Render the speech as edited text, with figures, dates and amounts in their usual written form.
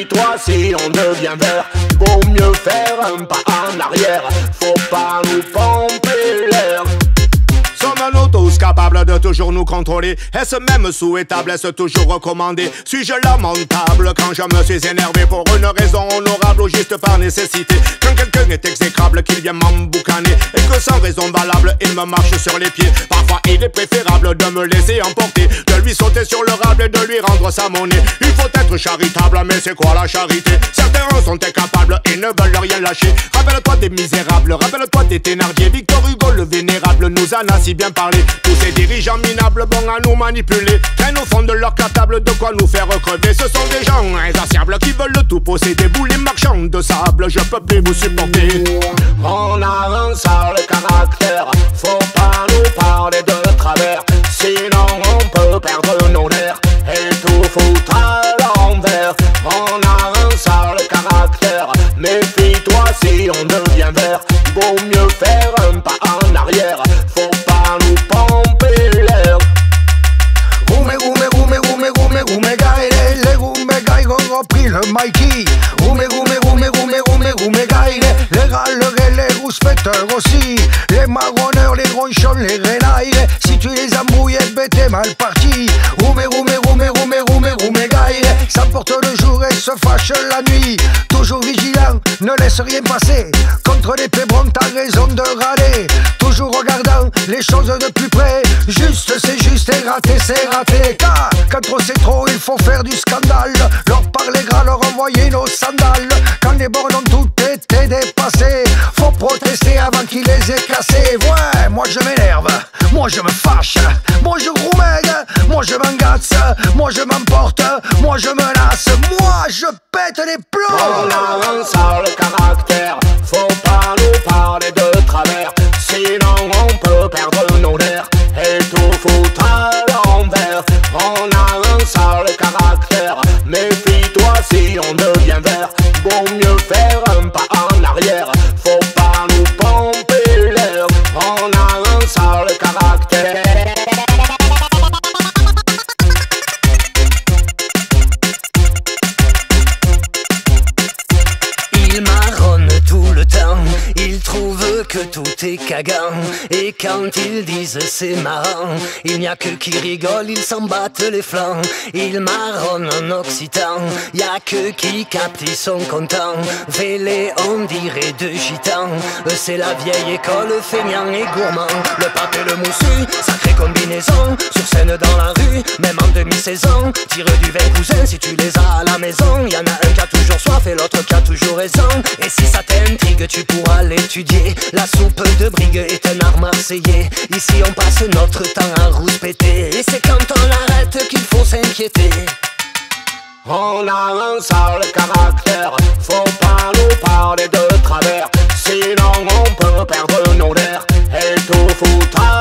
Méfie-toi si on devient vert, vaut mieux faire un pas en arrière. Faut pas nous pomper l'air. Sommes-nous tous capables de toujours nous contrôler? Est-ce même souhaitable, est-ce toujours recommandé? Suis-je lamentable quand je me suis énervé pour une raison honorable ou juste par nécessité? Quand quelqu'un est exécrable, qu'il vient m'emboucaner et que sans raison valable, il me marche sur les pieds. Parfois il est préférable de me laisser emporter, de lui sauter sur le rable et de lui rendre sa monnaie. Il faut être charitable, mais c'est quoi la charité? Certains sont incapables et ne veulent rien lâcher. Rappelle-toi des misérables, rappelle-toi des Thénardier. Victor Hugo le vénérable nous en a si bien parlé. Tous ces dirigeants minables, bons à nous manipuler, traînent au fond de leur cartable de quoi nous faire crever. Ce sont des gens insatiables qui veulent tout posséder. Vous les marchands de sable, je peux plus vous supporter. On a un sale caractère, faut pas nous parler de travers, sinon on peut perdre nos nerfs et tout foutre à l'envers. On a un sale caractère, méfie-toi si on devient vert, vaut mieux faire un pas en arrière. Faut pas nous pomper l'air. Les Roumégaï ont repris le Mikey. Les râleurs et les rouspéteurs aussi. Les marronneurs, les ronchons, les renailles. Si tu les embrouilles, t'es mal parti. Roumégaï s'emporte le jour et se fâche la nuit. Toujours vigilant, ne laisse rien passer. Contre les pébrons, t'as raison de râler. Toujours regardant les choses de plus près. Juste, c'est juste et raté, c'est raté. Car quand trop c'est trop, il faut faire du scandale. Leur parler gras, leur envoyer nos sandales. Quand les bornes ont tout été dépassées, faut protester avant qu'ils les aient cassés. Ouais, moi je m'énerve, moi je me fâche, moi je roumègue, moi je m'engace, moi je m'emporte, moi je menace, moi je pète les plombs. On a un sale caractère, faut pas nous parler de travers, sinon on peut perdre nos nerfs et tout foutre à l'envers. On a un sale caractère, méfie-toi si on devient vert, vaut mieux faire un pas en arrière. Faut pas nous pomper l'air. On a un sale caractère. Il marronne tout le temps, il trouve que tout est cagant. Et quand ils disent c'est marrant, il n'y a que qui rigole, ils s'en battent les flancs. Il marronne en occitan, y a que qui capte, ils sont contents. Vélé on dirait de gitans, c'est la vieille école, feignant et gourmand. Le pape et le moussu, sacrée combinaison. Sur scène dans la rue, même en demi-saison. Tire du vin cousin si tu les as à la maison. Y en a un qui a toujours soif et l'autre qui a toujours raison. Et si ça t'intrigue, tu pourras l'étudier. La soupe de brigue est un art marseillais. Ici on passe notre temps à rouspéter. Et c'est quand on arrête qu'il faut s'inquiéter. On a un sale caractère, faut pas nous parler de travers, sinon on peut perdre nos nerfs et tout foutre à